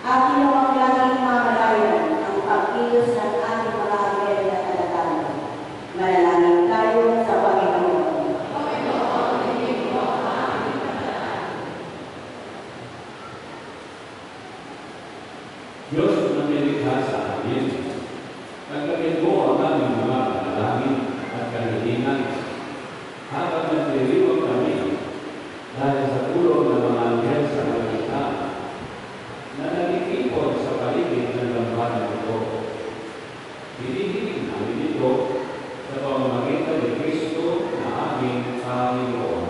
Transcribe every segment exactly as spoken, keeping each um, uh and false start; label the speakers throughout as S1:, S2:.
S1: Atin nawang laging mamalayan ang pagkilos ng ating mga anghel na talagang. Manalangin tayo sa Panginoon.
S2: Diyos na nilikha sa amin, nagkagin mo ang aming mga panalangin at kahilingan habang nagdiriwag kami dahil sa tulong ng mga anghel sa kaligtaan na nagkikipon sa paligid ng lambanan ito. Hinihiling namin ito sa pamamagitan ni Kristo na aming Panginoon.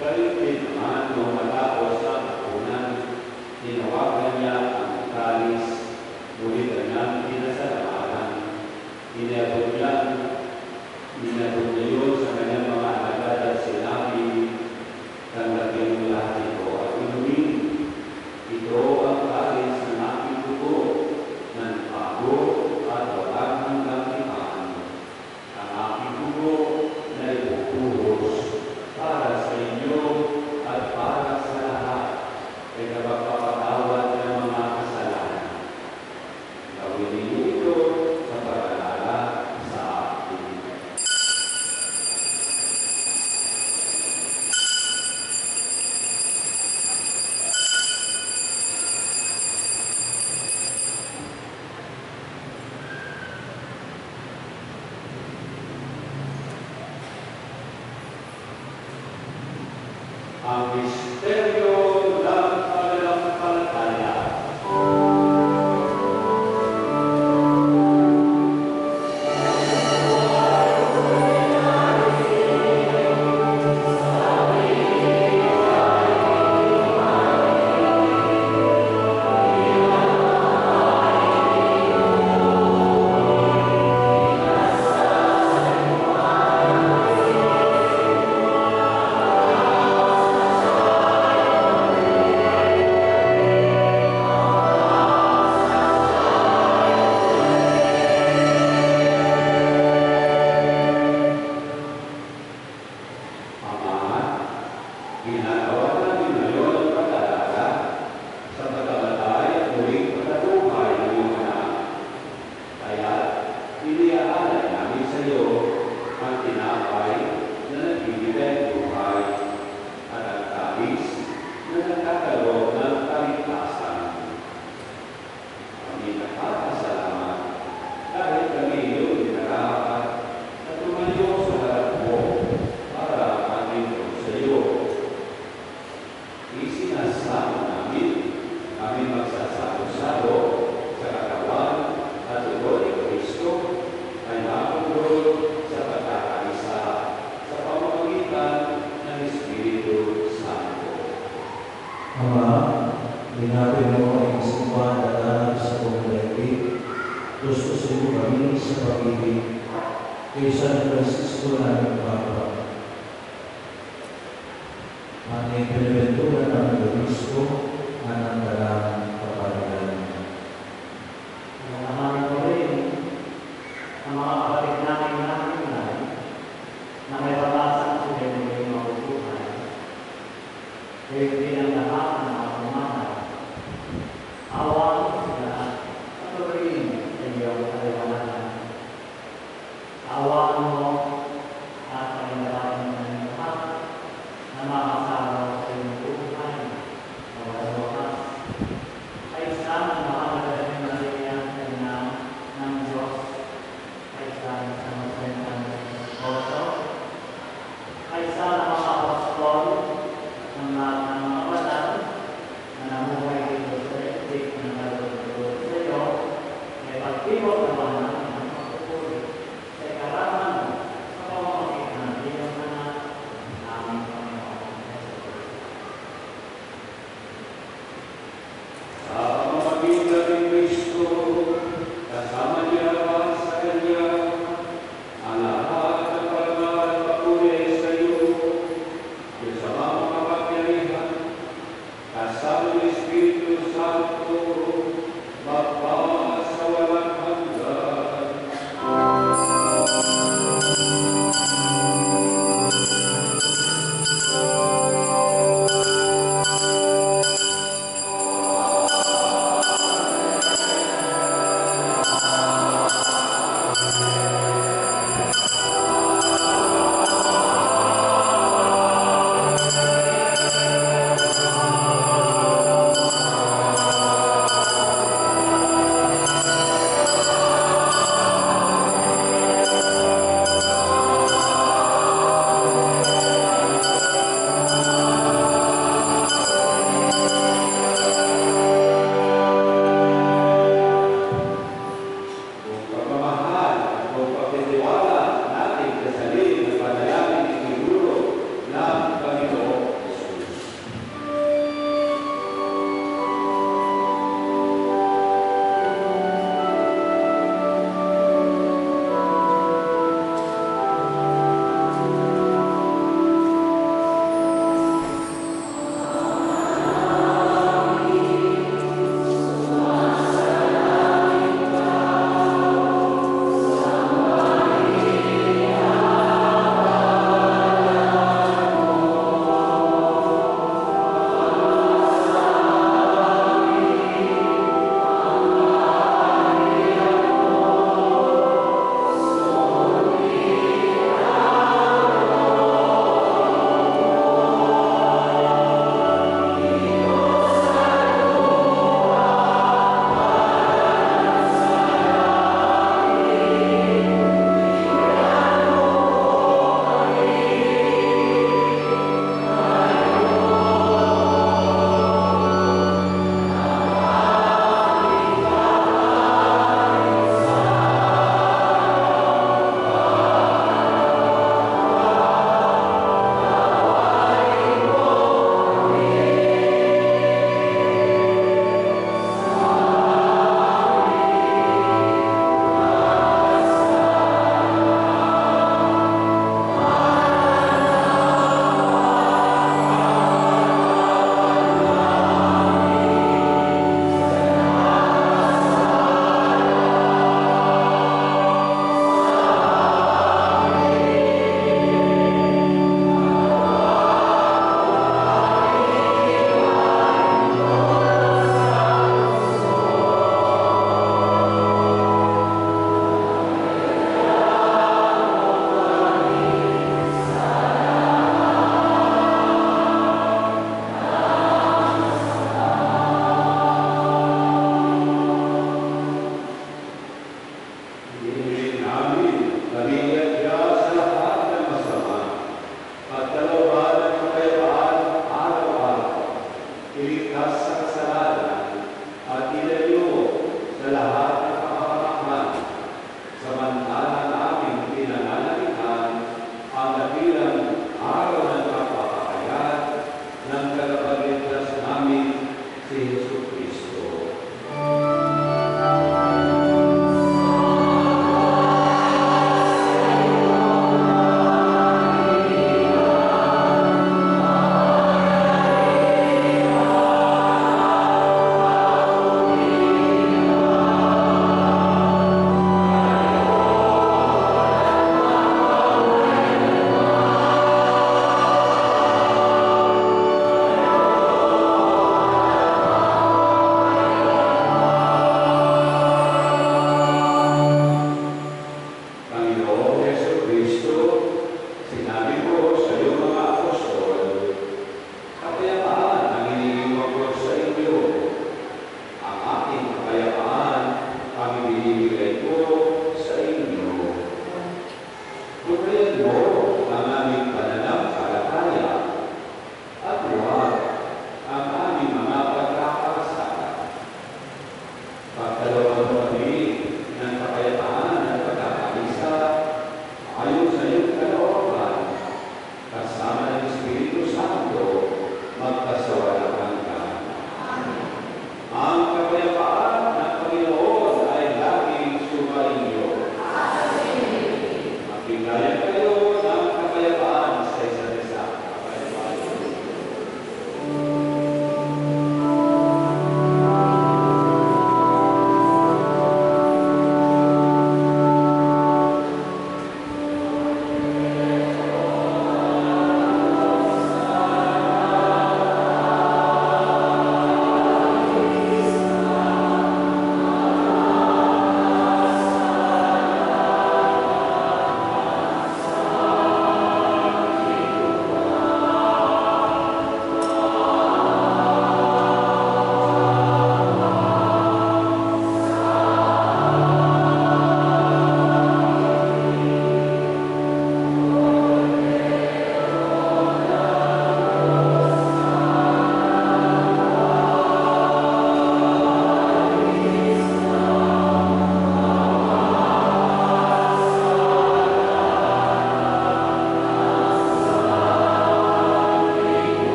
S2: Galing din naman nung matapos ang hapunan, tinawagan niya ang kalis, ngunit kanyang pinasalamatan. Inabot niya, inabot niya yun sa kanyang mga alagad at sinabi, tanggapin mo lahat ito at inumin. Ito ang kalis ng aking dugo, ng bago at walang hanggang imaan. Ang aking dugo na ipupuhos para sa inyo at para sa lahat ay kapagpapatawad ng mga kasalanan. Gawin ninyo ito sa pag-alala sa akin. Ang misteryo ng pananampalataya. Ginagawa namin ngayon ang pag-alala sa pagkamatay at muling pagkabuhay ng iyong anak. Kaya, iniaalay namin sa iyo ang tinapay na nagbibigay buhay at ang kalis na nagkakaroon ng kaligtasan. Kami nagpapasalamat dahil kami iyong dinarapat at tumayo sa harap mo para maglingkod sa iyo. Isinasama namin kami magsasalo-salo sa katawan at dugo ni Kristo ay mapunod sa pagkakaisa sa pamamagitan ng Espiritu Santo.
S3: Ama, binapin mo ang simbahan at anak sa buong daigdig. Gusto mo kami sa pag-ibig kay San Francisco namin Papa. Ang ipinabentura ng Kristo na ng dalang kapalitan.
S4: Nalaman ko rin ang mga kapatid namin namin na may pag-asa sa mga mabubuhay. Kaya din ang lahat ng mga pumanaw. Awan sila at patuloyin sa iyong kaliwanagan. Awan mo at pagindarahin ng lahat na makasama sa iyong buhay na walang wakas. Ay isang makakagaling na siya na ng Diyos. Ay isang sa masentang oso. Ay isang mga apostol ng lahat ng mga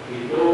S2: Ito